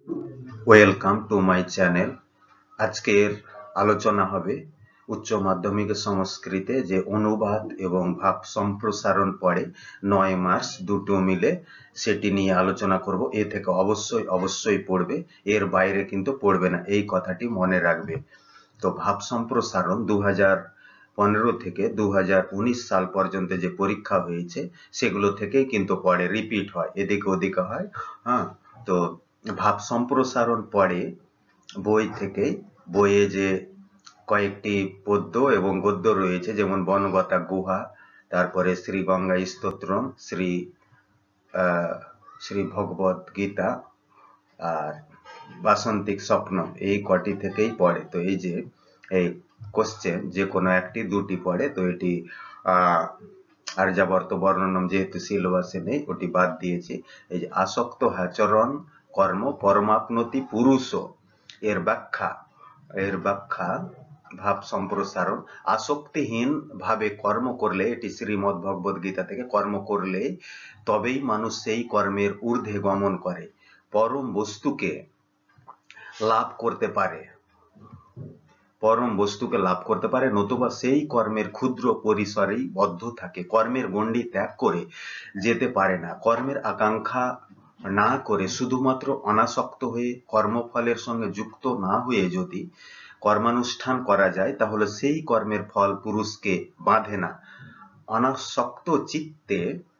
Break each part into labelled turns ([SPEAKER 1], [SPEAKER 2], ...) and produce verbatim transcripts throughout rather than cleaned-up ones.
[SPEAKER 1] Welcome to my channel. আজকের আলোচনা হবে উচ্চ মাধ্যমিক সংস্কৃতে যে অনুবাদ এবং ভাব সম্প্রসারণ পড়ে নয় মার্চ দুটো মিলে, সেটি নিয়ে আলোচনা করব। এ থেকে অবশ্যই অবশ্যই পড়বে, এর বাইরে কিন্তু পড়বে না, এই কথাটি মনে রাখবে। তো ভাব সম্প্রসারণ দু হাজার পনেরো থেকে দু হাজার উনিশ সাল পর্যন্ত যে পরীক্ষা হয়েছে সেগুলো থেকেই কিন্তু পড়ে, রিপিট হয়, এদিকে ওদিকে হয়। হ্যাঁ, তো ভাব সম্প্রসারণ পড়ে বই থেকে। বইয়ে যে কয়েকটি পদ্য এবং গদ্য রয়েছে, যেমন বনগতা গুহা, তারপরে শ্রী গঙ্গা স্তোত্রম, শ্রী আহ শ্রী ভগবত গীতা আর বাসন্তিক স্বপ্নম, এই কটি থেকেই পড়ে। তো এই যে এই কোশ্চেন যে কোনো একটি দুটি পড়ে, তো এটি আহ আর্যাবর্ত বর্ণনম যেহেতু সিলেবাসে নেই, ওটি বাদ দিয়েছি। এই যে আসক্ত আচরণ কর্ম পরমাপ্নতি পুরুষ, এর ব্যাখ্যা এর ব্যাখ্যা ভাব সম্প্রসারণ। আসক্তিহীন ভাবে কর্ম করলে, এটি শ্রীমদ্ ভগবত গীতা থেকে, কর্ম করলে তবেই মানুষ সেই কর্মের ঊর্ধ্বে গমন করে, পরম বস্তুকে লাভ করতে পারে পরম বস্তুকে লাভ করতে পারে নতুবা সেই কর্মের ক্ষুদ্র পরিসরেই বদ্ধ থাকে, কর্মের গণ্ডি ত্যাগ করে যেতে পারে না। কর্মের আকাঙ্ক্ষা না করে শুধুমাত্র অনাসক্ত হয়ে কর্মফলের সঙ্গে যুক্ত না হয়ে যদি কর্মানুষ্ঠান করা যায়, তাহলে সেই কর্মের ফল পুরুষকে বাঁধে না। অনাসক্ত চিত্তে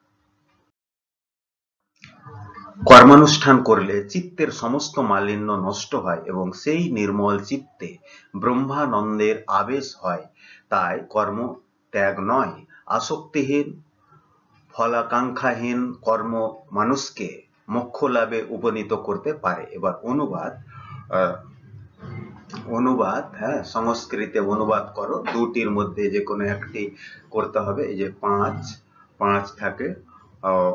[SPEAKER 1] কর্মানুষ্ঠান করলে চিত্তের সমস্ত মালিন্য নষ্ট হয় এবং সেই নির্মল চিত্তে ব্রহ্মানন্দের আবেশ হয়। তাই কর্ম ত্যাগ নয়, আসক্তিহীন ফলাকাঙ্ক্ষাহীন কর্ম মানুষকে মোক্ষ লাভে উপনীত করতে পারে। এবার অনুবাদ আহ অনুবাদ হ্যাঁ, সংস্কৃতে অনুবাদ করো, দুটির মধ্যে যে কোনো একটি করতে হবে। এই যে পাঁচ পাঁচ থাকে, আহ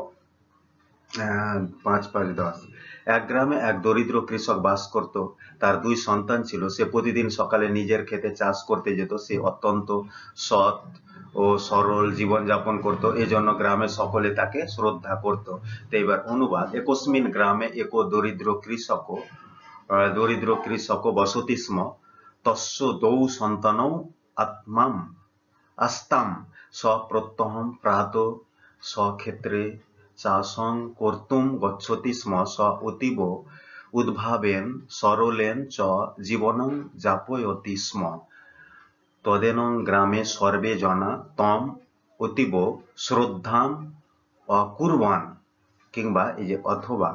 [SPEAKER 1] পাঁচ পাঁচ দশ। এক গ্রামে এক দরিদ্র কৃষক বাস করত। তার দুই সন্তান ছিল। সে প্রতিদিন সকালে নিজের ক্ষেতে চাষ করতে যেত। সে অত্যন্ত সৎ ও সরল জীবন যাপন করত, এজন্য গ্রামে সকলে তাকে শ্রদ্ধা করত। তো এবার অনুবাদ। একস্মিন গ্রামে এক দরিদ্র কৃষক দরিদ্র কৃষক বসতি স্ম। তস্য দৌ সন্তানৌ আত্মাম আস্তাম স প্রত্যহম প্রাতঃ স্বক্ষেত্রে চাষং কর্তুম গচ্ছতি স্ম। স অতীব উদ্ভাবেন সরলেন চ জীবনং যাপয়তি স্ম। তদেনং গ্রামে সর্বে জনা তম অতীব শ্রদ্ধাম অকুর্বন। কিংবা এই যে অথবা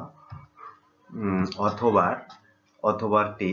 [SPEAKER 1] অথবা অথবাটি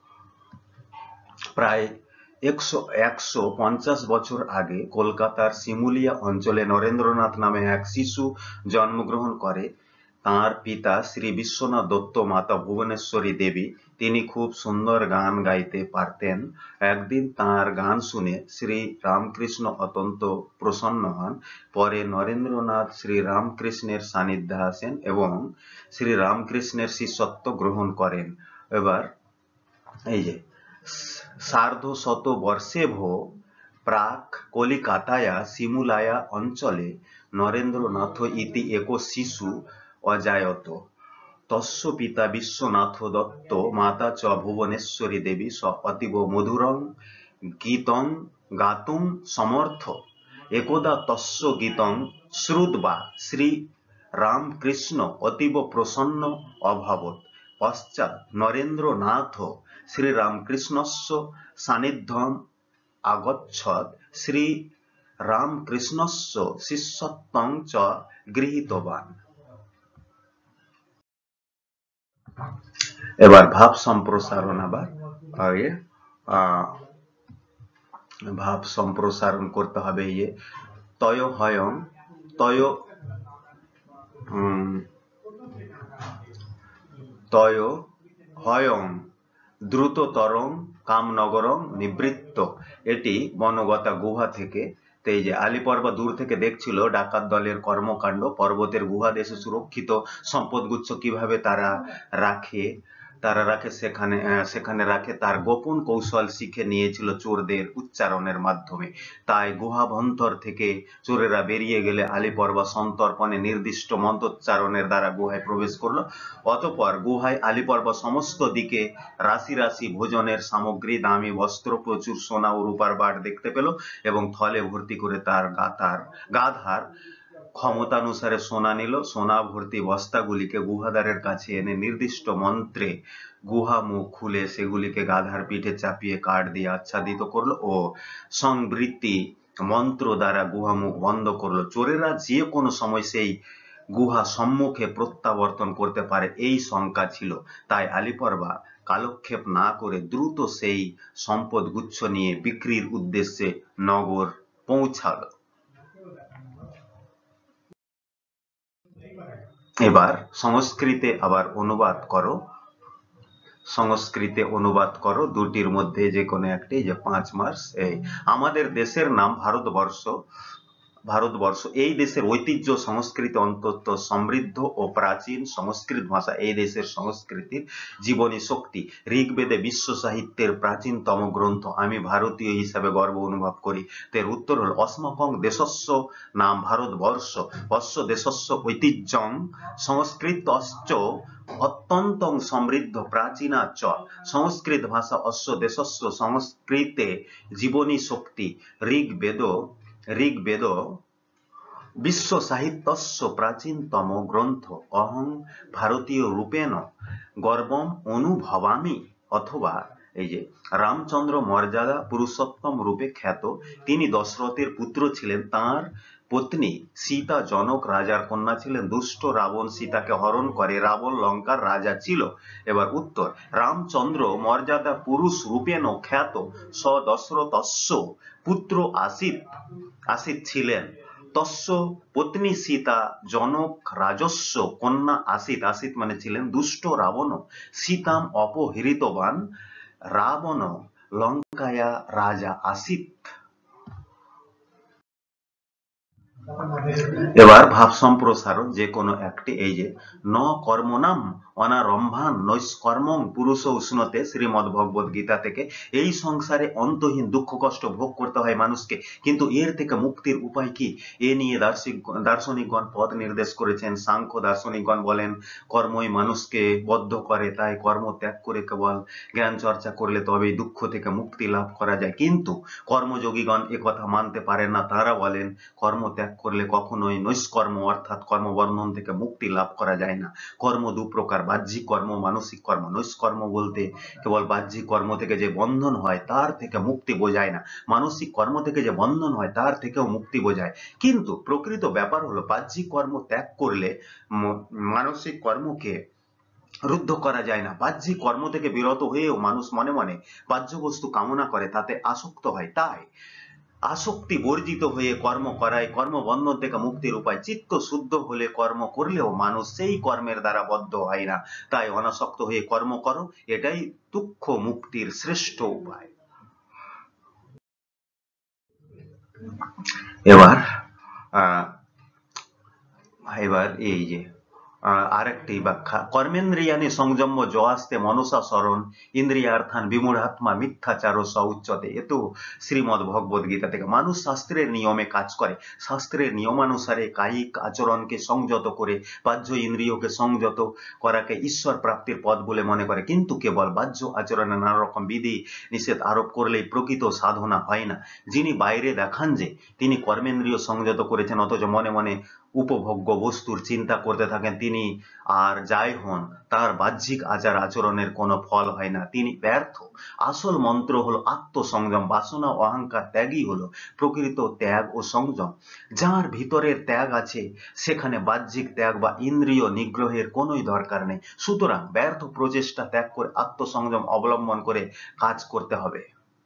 [SPEAKER 1] প্রায় একশো একশো পঞ্চাশ বছর আগে কলকাতার শিমুলিয়া অঞ্চলে নরেন্দ্রনাথ নামে এক শিশু জন্মগ্রহণ করে। তাঁর পিতা শ্রী বিশ্বনাথ দত্ত, মাতা ভুবনেশ্বরী দেবী। তিনি খুব সুন্দর গান গাইতে পারতেন। একদিন তাঁর গান শুনে শ্রী রামকৃষ্ণ অত্যন্ত প্রসন্ন হন। পরে নরেন্দ্রনাথ শ্রী রামকৃষ্ণের সান্নিধ্যে আসেন এবং শ্রী রামকৃষ্ণের শিষ্যত্ব গ্রহণ করেন। এবার এই যে সার্ধশত বর্ষেভ্যো প্রাক কলিকাতায়া শিমুলায়া অঞ্চলে নরেন্দ্রনাথ ইতি এক শিশু অজায়ত। তস্য পিতা বিশ্বনাথ দত্ত, মাতা চ ভুবনেশ্বরী দেবী। স অতীব মধুরং গীতং গাতুম সমর্থ। একদা তস্য গীতং শ্রুত্বা শ্রী রামকৃষ্ণ অতীব প্রসন্ন অভবৎ। পশ্চাৎ নরেন্দ্রনাথ শ্রীরামকৃষ্ণস্য সান্নিধ্যম আগচ্ছৎ। শ্রী রামকৃষ্ণস্য শিষ্যত্বং চ গৃহীতবান। এবার ভাব সম্প্রসারণ। আবার আগে আহ ভাব সম্প্রসারণ করতে হবে। ইয়ে তয় হয়ং তয় তয় হয়ং দ্রুততরং কামনগরং নিবৃত্ত। এটি বনগতা গুহা থেকে। তো এই যে আলিপর্বা দূর থেকে দেখছিল ডাকাত দলের কর্মকাণ্ড, পর্বতের গুহা দেশে সুরক্ষিত সম্পদগুচ্ছ কিভাবে তারা রাখে, তারা রাখে সেখানে সেখানে রাখে তার গোপন কৌশল শিখে নিয়েছিল চোরদের উচ্চারণের মাধ্যমে। তাই গুহাভন্তর থেকে চোরেরা বেরিয়ে গেলে আলীপর্বা সন্তর্পণে নির্দিষ্ট মন্ত্রোচ্চারণের দ্বারা গুহায় প্রবেশ করলো। অতঃপর গুহায় আলীপর্বা সমস্ত দিকে রাশি রাশি ভোজনের সামগ্রী, দামি বস্ত্র, প্রচুর সোনা ও রূপার বাট দেখতে পেল এবং থলে ভর্তি করে তার গাতার গাধার ক্ষমতানুসারে সোনা নিল। সোনা ভর্তি বস্তাগুলিকে গুহাদ্বারের কাছে এনে নির্দিষ্ট মন্ত্রে গুহা মুখ খুলে সেগুলিকে গাধার পিঠে চাপিয়ে কাঠ দিয়ে আচ্ছাদিত করলো ও সংবৃত্তি মন্ত্র দ্বারা গুহা মুখ বন্ধ করলো। চোরেরা যে কোনো সময় সেই গুহা সম্মুখে প্রত্যাবর্তন করতে পারে এই শঙ্কা ছিল। তাই আলীপর্বা কালক্ষেপ না করে দ্রুত সেই সম্পদ গুচ্ছ নিয়ে বিক্রির উদ্দেশ্যে নগর পৌঁছালো। এবার সংস্কৃতে আবার অনুবাদ করো সংস্কৃতে অনুবাদ করো দুটির মধ্যে যে কোনো একটি, যে পাঁচ মার্চ। এই আমাদের দেশের নাম ভারতবর্ষ ভারতবর্ষ এই দেশের ঐতিহ্য সংস্কৃতি অত্যন্ত সমৃদ্ধ ও প্রাচীন। সংস্কৃত ভাষা এই দেশের সংস্কৃতির জীবনী শক্তি। ঋগ্বেদে বিশ্ব সাহিত্যের প্রাচীনতম গ্রন্থ। আমি ভারতীয় হিসাবে গর্ব অনুভব করি। এর উত্তর হল অস্মকং দেশস্য নাম ভারতবর্ষ অস্য দেশস্য ঐতিহ্যং সংস্কৃতশ্চ অত্যন্ত সমৃদ্ধ প্রাচীনা চ। সংস্কৃত ভাষা অস্য দেশস্য সংস্কৃতে জীবনী শক্তি। ঋগ্বেদ ঋগ্বেদ বিশ্ব সাহিত্যস্য প্রাচীনতম গ্রন্থ। অহং ভারতীয় রূপেণ গর্বম অনুভবামি। অথবা এই যে রামচন্দ্র মর্যাদা পুরুষোত্তম রূপে খ্যাত। তিনি দশরথের পুত্র ছিলেন। তাঁর পত্নী সীতা জনক রাজার কন্যা ছিলেন। দুষ্ট রাবণ সীতাকে হরণ করে। রাবণ লঙ্কার রাজা ছিল। এবার উত্তর, রামচন্দ্র মর্যাদা পুরুষ রূপেণ খ্যাত স দশরথস্য পুত্র আসিত আসিত ছিলেন। তস্য পত্নী সীতা জনক রাজস্ব কন্যা আসিত আসিত মানে ছিলেন দুষ্ট রাবণ। সীতাম অপহৃতবান রাবণ লঙ্কায়া রাজা আসিত। এবার ভাব সম্প্রসারণ যে কোনো একটি। এই যে ন কর্মনাম অনারম্ভান নৈষ্কর্মং পুরুষ উষ্ণতে, শ্রীমদ্ ভগবদ গীতা থেকে। এই সংসারে অন্তহীন দুঃখ কষ্ট ভোগ করতে হয় মানুষকে, কিন্তু এর থেকে মুক্তির উপায় কি এ নিয়ে দার্শনিক দার্শনিকগণ পথ নির্দেশ করেছেন। সাংখ্য দার্শনিকগণ বলেন কর্মই মানুষকে বদ্ধ করে, তাই কর্ম ত্যাগ করে কেবল জ্ঞান চর্চা করলে তবেই দুঃখ থেকে মুক্তি লাভ করা যায়। কিন্তু কর্মযোগীগণ এ কথা মানতে পারেন না। তারা বলেন কর্ম ত্যাগ করলে কখনোই নৈষ্কর্ম অর্থাৎ কর্মবন্ধন থেকে মুক্তি লাভ করা যায় না। কর্ম দু প্রকার, বাহ্যিক কর্ম, মানসিক কর্ম। নৈষ্কর্ম বলতে কেবল বাহ্যিক কর্ম থেকে যে বন্ধন হয় তার থেকে মুক্তি বোঝায় না, মানসিক কর্ম থেকে যে বন্ধন হয় তার থেকেও মুক্তি বোঝায়। কিন্তু প্রকৃত ব্যাপার হলো বাহ্যিক কর্ম ত্যাগ করলে মানসিক কর্মকে রুদ্ধ করা যায় না। বাহ্যিক কর্ম থেকে বিরত হয়েও মানুষ মনে মনে বাহ্য বস্তু কামনা করে, তাতে আসক্ত হয়। তাই আসক্তি বর্জিত হয়ে কর্ম করায় কর্মবন্ধন থেকে মুক্তির উপায়। চিত্ত শুদ্ধ হলে কর্ম করলেও মানুষ সেই কর্মের দ্বারা বদ্ধ হয় না। তাই অনাসক্ত হয়ে কর্ম করো, এটাই দুঃখ মুক্তির শ্রেষ্ঠ উপায়। এবার আহ এবার এই যে আরেকটি ব্যাখ্যা, কর্মেন্দ্রিয়ানি সংযম্য জয়াস্তে মনসা স্মরণ ইন্দ্রিয়ার্থান বিমূঢ়াত্মা মিথ্যাচার স উচ্যতে। এ তো শ্রীমদ্ ভগবদ গীতা থেকে। মানুষ শাস্ত্রের নিয়মে কাজ করে, শাস্ত্রের নিয়মানুসারে কায়িক আচরণকে সংযত করে বাহ্য ইন্দ্রিয়কে সংযত করাকে ঈশ্বর প্রাপ্তির পথ বলে মনে করে। কিন্তু কেবল বাহ্য আচরণে নানা রকম বিধি নিষেধ আরোপ করলেই প্রকৃত সাধনা হয় না। যিনি বাইরে দেখান যে তিনি কর্মেন্দ্রিয় সংযত করেছেন অথচ মনে মনে উপভোগ্য বস্তুর চিন্তা করতে থাকেন, তিনি আর যাই হন তার বাহ্যিক আচার আচরণের কোনো ফল হয় না, তিনি ব্যর্থ। আসল মন্ত্র হলো আত্মসংযম। বাসনা ও অহংকার ত্যাগই হলো প্রকৃত ত্যাগ ও সংযম। যার ভিতরের ত্যাগ আছে সেখানে বাহ্যিক ত্যাগ বা ইন্দ্রিয় নিগ্রহের কোনোই দরকার নেই। সুতরাং ব্যর্থ প্রচেষ্টা ত্যাগ করে আত্মসংযম অবলম্বন করে কাজ করতে হবে।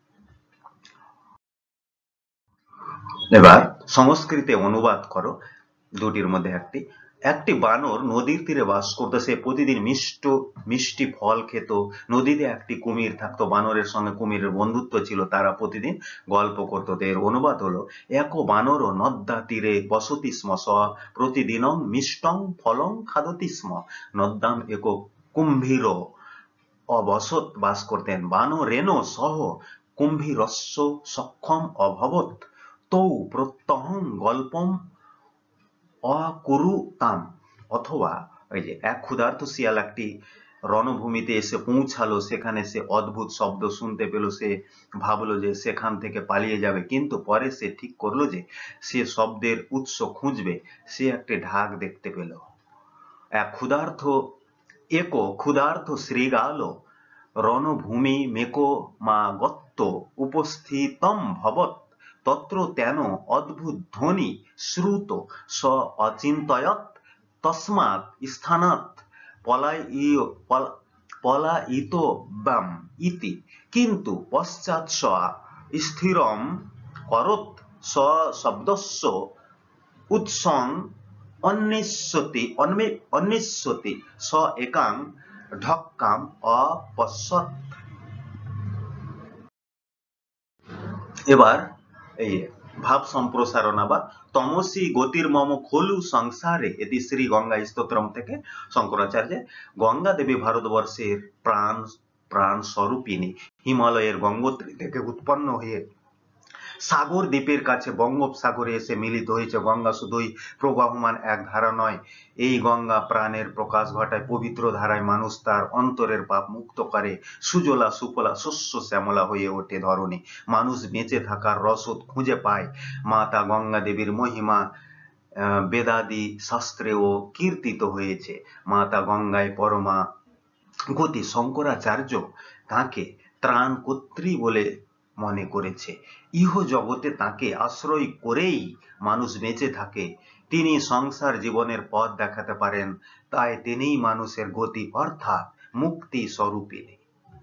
[SPEAKER 1] এবার সংস্কৃতে অনুবাদ করো দুটির মধ্যে একটি। একটি বানর নদীর তীরে বাস করতো। সে প্রতিদিন মিষ্ট মিষ্টি ফল খেত। নদীতে একটি কুমির থাকতো। বানরের সঙ্গে কুমিরের বন্ধুত্ব ছিল। তারা প্রতিদিন গল্প করতো। এর অনুবাদ হলো, এক বানর নদ্যা তীরে বসতি স্ম স প্রতিদিনং মিষ্টং ফলং খাদতি স্ম। নদ্যাম এক কুম্ভীর অবসত বাস করতেন। বানরেণ সহ কুম্ভীরস্য সক্ষম অভবত তৌ প্রত্যহং গল্পম অকুরুতাম। অথবা ওই যে এক ক্ষুধার্ত শিয়াল একটি রণভূমিতে এসে পৌঁছালো, সেখানে সে অদ্ভুত শব্দ শুনতে পেল। সে ভাবলো যে সেখান থেকে পালিয়ে যাবে, কিন্তু পরে সে ঠিক করলো যে সে শব্দের উৎস খুঁজবে। সে একটি ঢাক দেখতে পেল। এক ক্ষুধার্ত একো ক্ষুধার্ত শৃগাল রণভূমি মেকো মা গত্ত উপস্থিতম ভবত তত্র তেন অদ্ভুত ধ্বনি শ্রুত স অচিন্তয়ত তস্মাৎ স্থানাৎ পলায়িয় পল- পলায়িতব্যাম ইতি। কিন্তু পশ্চাৎ স স্থিরম করত স শব্দস্য উৎসং অন্বেষতি অন্বে- অন্বেষতি স একাং ঢক্কাম অপশ্যত। এবার এই ভাব সম্প্রসারণ আবার তমসি গতির্মম খলু সংসারে, এটি শ্রী গঙ্গা স্তোত্রম থেকে শঙ্করাচার্য। গঙ্গা দেবী ভারতবর্ষের প্রাণ প্রাণ স্বরূপিণী। হিমালয়ের গঙ্গোত্রী থেকে উৎপন্ন হয়ে সাগর দ্বীপের কাছে বঙ্গোপসাগরে এসে মিলিত হয়েছে। গঙ্গা শুধুই প্রবাহমান এক ধারা নয়, এই গঙ্গা প্রাণের প্রকাশ ঘটায়। পবিত্র ধারায় মানুষ তার অন্তরের পাপ মুক্ত করে। সুজলা সুফলা শস্য শ্যামলা হয়ে ওঠে ধরণী। মানুষ বেঁচে থাকার রসদ খুঁজে পায়। মাতা গঙ্গা দেবীর মহিমা আহ, বেদাদি শাস্ত্রেও কীর্তিত হয়েছে। মাতা গঙ্গায় পরমা গতি। শঙ্করাচার্য তাকে ত্রাণকর্ত্রী বলে মনে করেছে। ইহ জগতে তাকে আশ্রয় করেই মানুষ বেঁচে থাকে। তিনি সংসার জীবনের পথ দেখাতে পারেন, তাই তিনিই মানুষের গতি অর্থাৎ মুক্তি স্বরূপিণী।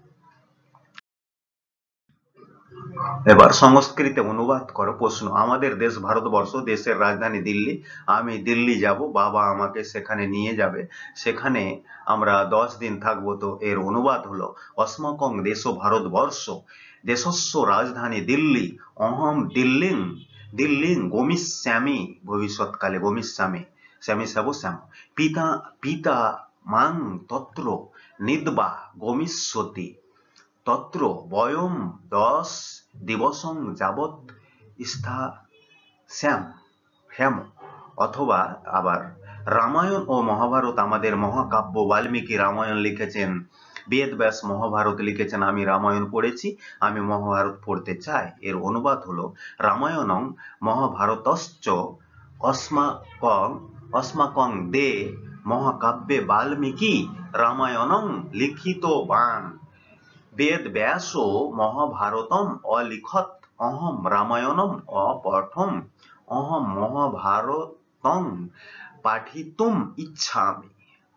[SPEAKER 1] এবার সংস্কৃতে অনুবাদ করো। প্রশ্ন: আমাদের দেশ ভারতবর্ষ, দেশের রাজধানী দিল্লি। আমি দিল্লি যাব, বাবা আমাকে সেখানে নিয়ে যাবে। সেখানে আমরা দশ দিন থাকবো। তো এর অনুবাদ হলো অস্মাকং দেশ ভারতবর্ষ, দেশস্য রাজধানী দিল্লি, অহম দিল্লিং দিল্লিং গমিষ্যামি, ভবিষ্যৎকালে গমিষ্যামি, শ্যামি শ্যাব শ্যাম, পিতা পিতা মাং তত্র নিদ্বা গমিষ্যতি তত্র বয়ম দশ দিবসং যাবৎ স্থাস্যাম হ্যাম। অথবা আবার রামায়ণ ও মহাভারত আমাদের মহাকাব্য। বাল্মীকি রামায়ণ লিখেছেন, বেদব্যাস মহাভারত লিখেছেন। আমি রামায়ণ পড়েছি, আমি মহাভারত পড়তে চাই। এর অনুবাদ হলো রামায়ণং মহাভারতশ্চ অস্মাকং অস্মাকং দে মহাকাব্যে বাল্মীকি রামায়ণং লিখিতবান। বেদ ব্যাস মহাভারতম অলিখত, অহম রামায়ণম অপঠম, অহম মহাভারতং পাঠিতুম ইচ্ছামি।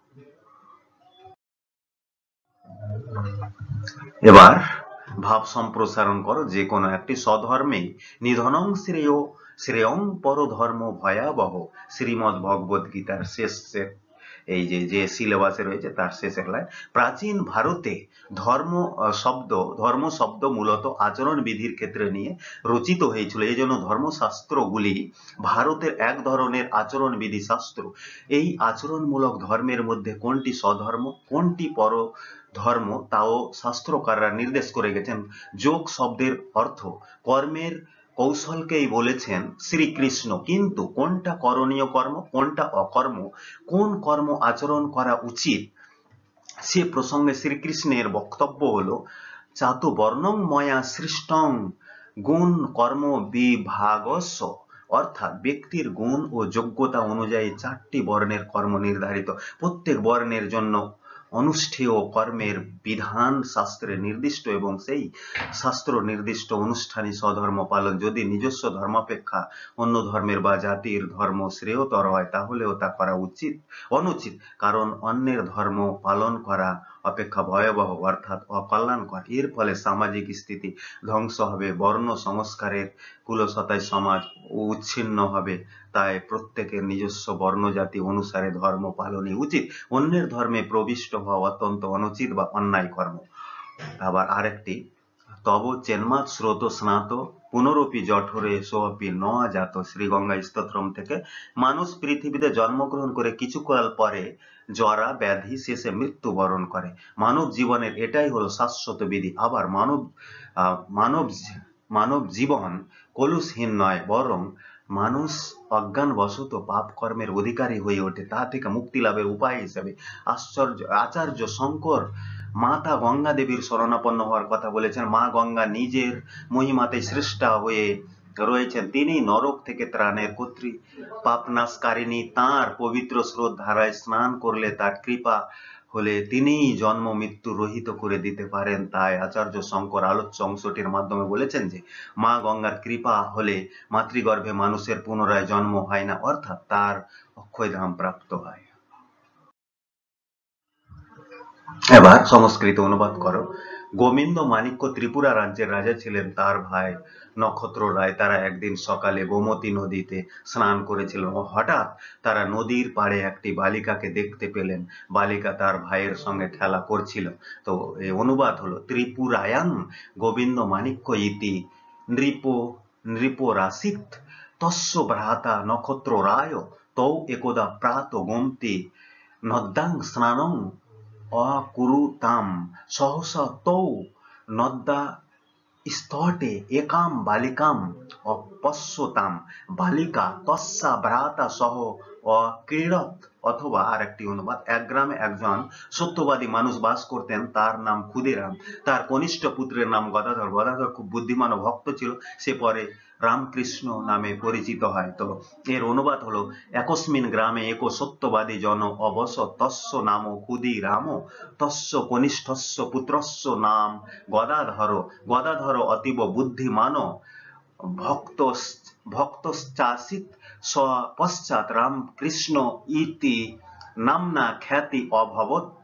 [SPEAKER 1] এবার ভাব সম্প্রসারণ করো। যে কোনো একটি স্বধর্মে নিধনং শ্রেয় শ্রেয়ং পরধর্ম ভয়াবহ। শ্রীমদ্ ভগবদ গীতার শেষ এই যে যে সিলেবাসে রয়েছে তার শেষের লাইন। প্রাচীন ভারতে ধর্ম শব্দ ধর্ম শব্দ মূলত আচরণ বিধির ক্ষেত্রে নিয়ে রচিত হয়েছিল। এই জন্য ধর্মশাস্ত্রগুলি ভারতের এক ধরনের আচরণ বিধি শাস্ত্র। এই আচরণমূলক ধর্মের মধ্যে কোনটি স্বধর্ম, কোনটি পর ধর্ম, তাও শাস্ত্রকাররা নির্দেশ করে গেছেন। যোগ শব্দের অর্থ কর্মের কৌশলকেই বলেছেন শ্রীকৃষ্ণ, কিন্তু কোনটা করণীয় কর্ম, কোনটা অকর্ম, কোন কর্ম আচরণ করা উচিত, সে প্রসঙ্গে শ্রীকৃষ্ণের বক্তব্য হলো চাতুবর্ণং ময়া সৃষ্টং গুণ কর্ম বিভাগস্য। অর্থাৎ ব্যক্তির গুণ ও যোগ্যতা অনুযায়ী চারটি বর্ণের কর্ম নির্ধারিত। প্রত্যেক বর্ণের জন্য অনুষ্ঠেয় কর্মের বিধান শাস্ত্রে নির্দিষ্ট এবং সেই শাস্ত্র নির্দিষ্ট অনুষ্ঠানে স্বধর্ম পালন। যদি নিজস্ব ধর্মাপেক্ষা অন্য ধর্মের বা জাতির ধর্ম শ্রেয়তর হয় তাহলেও তা করা উচিত অনুচিত, কারণ অন্যের ধর্ম পালন করা অপেক্ষা ভয়াবহ অর্থাৎ অকল্যাণকর। এর ফলে সামাজিক স্থিতি ধ্বংস হবে, বর্ণ সংস্কারের কুলসতায় সমাজ উচ্ছিন্ন হবে। তাই প্রত্যেকের নিজস্ব বর্ণজাতি অনুসারে ধর্ম পালনই উচিত। অন্যের ধর্মে প্রবিষ্ট হওয়া অত্যন্ত অনুচিত বা অন্যায় কর্ম। আবার আরেকটি, তব চেন্মাৎ স্রোত স্নাত পুনরপি জঠরে সোপি ন জাত, শ্রী গঙ্গা স্তোত্রম থেকে। মানুষ পৃথিবীতে জন্মগ্রহণ করে কিছুকাল পরে জরা ব্যাধি শেষে মৃত্যুবরণ করে। মানব জীবনের এটাই হলো শাশ্বত বিধি। আবার মানব আহ, মানব মানব জীবন কলুষহীন নয়, বরং মানুষ অজ্ঞানবশত পাপ কর্মের অধিকারী হয়ে ওঠে। তা থেকে মুক্তি লাভের উপায় হিসেবে আশ্চর্য আচার্য শঙ্কর মাতা গঙ্গা দেবীর শরণাপন্ন হওয়ার কথা বলেছেন। মা গঙ্গা নিজের মহিমাতে সৃষ্টা হয়ে রয়েছেন। তিনি নরক থেকে ত্রাণের কর্ত্রী, পাপনাশকারিণী। তাঁর পবিত্র স্রোত ধারায় স্নান করলে তার কৃপা হলে তিনিই জন্ম মৃত্যু রহিত করে দিতে পারেন। তাই আচার্য শঙ্কর আলোচ্য অংশটির মাধ্যমে বলেছেন যে মা গঙ্গার কৃপা হলে মাতৃগর্ভে মানুষের পুনরায় জন্ম হয় না, অর্থাৎ তার অক্ষয়ধাম প্রাপ্ত হয়। এবার সংস্কৃত অনুবাদ করো। গোবিন্দ মাণিক্য ত্রিপুরা রাজ্যের রাজা ছিলেন। তার ভাই নক্ষত্র রায় তারা একদিন সকালে গোমতী নদীতে স্নান করেছিলেন। হঠাৎ তারা নদীর পাড়ে একটি বালিকাকে দেখতে পেলেন। বালিকা তার ভাইয়ের সঙ্গে খেলা করছিল। তো এই অনুবাদ হলো, ত্রিপুরায়াং গোবিন্দ মাণিক্য ইতি নৃপ নৃপরাসিত তস্য ভ্রাতা নক্ষত্র রায় তৌ একদা প্রাত গোমতী নদ্যাং স্নানং অকুরুতাম সহসা তৌ নদ্যা স্তটে একাম বালিকাম অপশ্যতাম বালিকা তস্যা ভ্রাতা সহ অক্রীড়ত। অথবা আর একটি অনুবাদ, এক গ্রামে একজন সত্যবাদী মানুষ বাস করতেন। তার নাম ক্ষুদিরাম। তার কনিষ্ঠ পুত্রের নাম গদাধর। গদাধর খুব বুদ্ধিমান ও ভক্ত ছিল। সে পরে রামকৃষ্ণ নামে পরিচিত হয়। তো এর অনুবাদ হলো, একস্মিন গ্রামে এক সত্যবাদী জন অবস তস্য নাম ক্ষুদিরাম তস্য কনিষ্ঠস্য পুত্রস্য নাম গদাধর। গদাধর অতীব বুদ্ধিমান ভক্ত ভক্তশ্চাসিত। স পশ্চাৎ রামকৃষ্ণ ইতি নামনা খ্যাতি অভবত।